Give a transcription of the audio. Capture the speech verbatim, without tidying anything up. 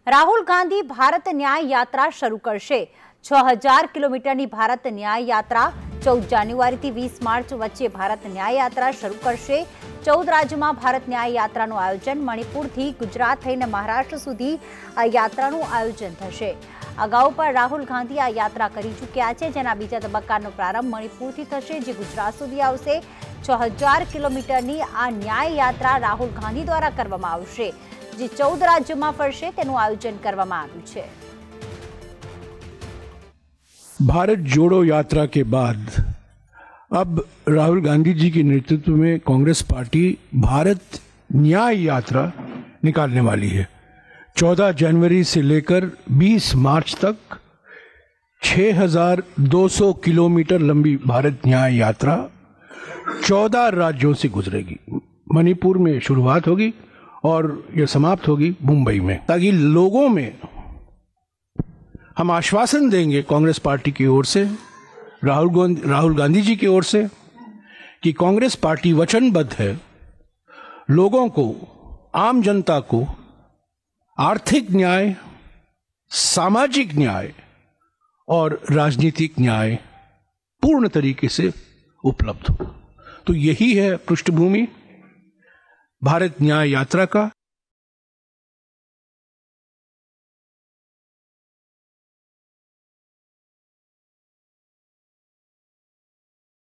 રાહુલ ગાંધી ભારત ન્યાય યાત્રા શરૂ કરશે। છ હજાર કિલોમીટરની ભારત ન્યાય યાત્રા ચૌદ જાન્યુઆરીથી વીસ માર્ચ વચ્ચે ભારત ન્યાય યાત્રા શરૂ કરશે। ચૌદ રાજ્યોમાં ભારત ન્યાય યાત્રાનું આયોજન મણિપુરથી ગુજરાત થઈને મહારાષ્ટ્ર સુધી આ યાત્રાનું આયોજન થશે। અગાઉ પણ રાહુલ ગાંધી આ યાત્રા કરી ચૂક્યા છે, જેના બીજા તબક્કાનો પ્રારંભ મણિપુરથી થશે, જે ગુજરાત સુધી આવશે। છ હજાર કિલોમીટરની આ ન્યાય યાત્રા રાહુલ ગાંધી દ્વારા કરવામાં આવશે, જે ચૌદ રાજ્યોમાં ફરશે, તેનું આયોજન કરવામાં આવ્યું છે। भारत जोड़ो यात्रा के बाद अब राहुल गांधी जी के नेतृत्व में कांग्रेस पार्टी भारत न्याय यात्रा निकालने वाली है। चौदह जनवरी से लेकर बीस मार्च तक छह हज़ार दो सौ किलोमीटर लंबी भारत न्याय यात्रा चौदह राज्यों से गुजरेगी। मणिपुर में शुरुआत होगी और यह समाप्त होगी मुंबई में, ताकि लोगों में हम आश्वासन देंगे कांग्रेस पार्टी की ओर से, राहुल गांधी राहुल गांधी जी की ओर से, कि कांग्रेस पार्टी वचनबद्ध है लोगों को, आम जनता को आर्थिक न्याय, सामाजिक न्याय और राजनीतिक न्याय पूर्ण तरीके से उपलब्ध हो। तो यही है पृष्ठभूमि भारत न्याय यात्रा का।